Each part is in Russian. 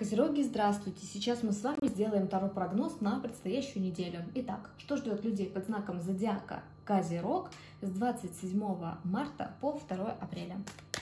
Козероги, здравствуйте! Сейчас мы с вами сделаем таро-прогноз на предстоящую неделю. Итак, что ждет людей под знаком зодиака Козерог с 27 марта по 2 апреля?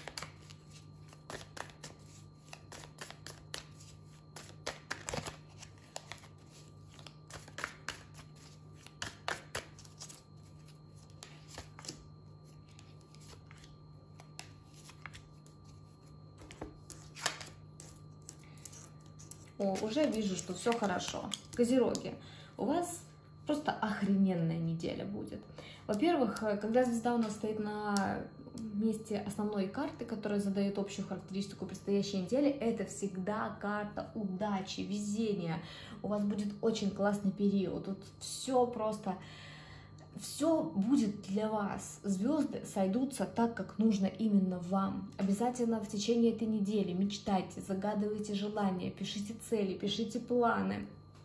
Уже вижу, что все хорошо. Козероги, у вас просто охрененная неделя будет. Во-первых, когда звезда у нас стоит на месте основной карты, которая задает общую характеристику предстоящей недели, это всегда карта удачи, везения. У вас будет очень классный период. Тут все просто... Все будет для вас. Звезды сойдутся так, как нужно именно вам. Обязательно в течение этой недели мечтайте, загадывайте желания, пишите цели, пишите планы.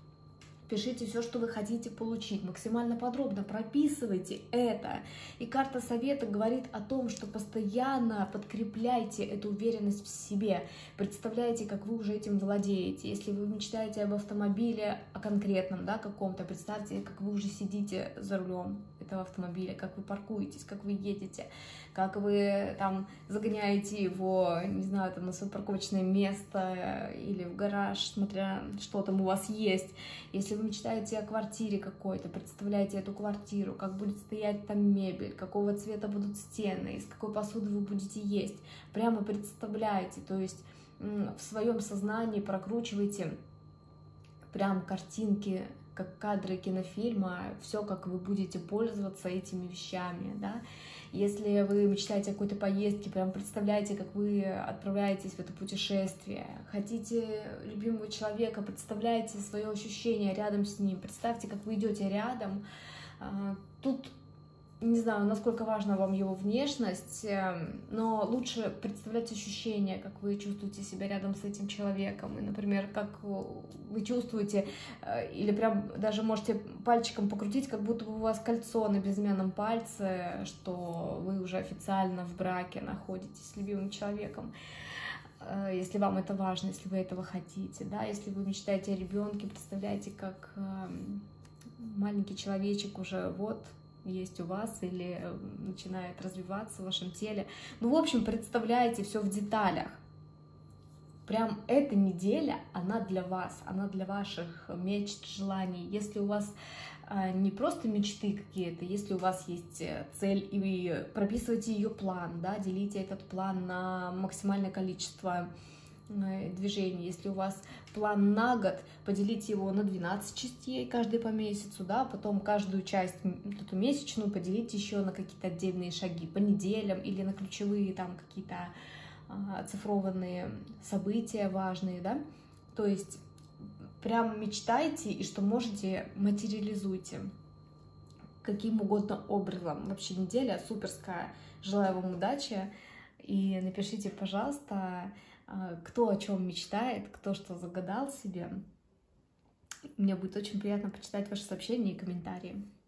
Пишите все, что вы хотите получить, максимально подробно прописывайте это. И карта совета говорит о том, что постоянно подкрепляйте эту уверенность в себе. Представляете, как вы уже этим владеете. Если вы мечтаете об автомобиле, о конкретном, да, каком-то, представьте, как вы уже сидите за рулем этого автомобиля, как вы паркуетесь, как вы едете, как вы там загоняете его, не знаю, там на свое парковочное место или в гараж, смотря что там у вас есть. Если вы мечтаете о квартире какой-то, представляете эту квартиру, как будет стоять там мебель, какого цвета будут стены, из какой посуды вы будете есть. Прямо представляете, то есть в своем сознании прокручивайте прям картинки, как кадры кинофильма, все, как вы будете пользоваться этими вещами, да. Если вы мечтаете о какой-то поездке, прям представляете, как вы отправляетесь в это путешествие. Хотите любимого человека, представляете свое ощущение рядом с ним, представьте, как вы идете рядом. Тут не знаю, насколько важна вам его внешность, но лучше представлять ощущения, как вы чувствуете себя рядом с этим человеком. И, например, как вы чувствуете, или прям даже можете пальчиком покрутить, как будто бы у вас кольцо на безымянном пальце, что вы уже официально в браке находитесь с любимым человеком. Если вам это важно, если вы этого хотите, да, если вы мечтаете о ребенке, представляете, как маленький человечек уже вот есть у вас или начинает развиваться в вашем теле. Ну, в общем, представляете все в деталях. Прям эта неделя, она для вас, она для ваших мечт, желаний. Если у вас не просто мечты какие-то, если у вас есть цель, и вы прописываете ее план, да, делите этот план на максимальное количество движений. Если у вас план на год, поделите его на 12 частей, каждый по месяцу, да, потом каждую часть, эту месячную, поделите еще на какие-то отдельные шаги по неделям или на ключевые там какие-то оцифрованные события важные, да, то есть прям мечтайте и что можете, материализуйте каким угодно образом. Вообще неделя суперская, желаю вам удачи и напишите, пожалуйста, кто о чем мечтает, кто что загадал себе. Мне будет очень приятно почитать ваши сообщения и комментарии.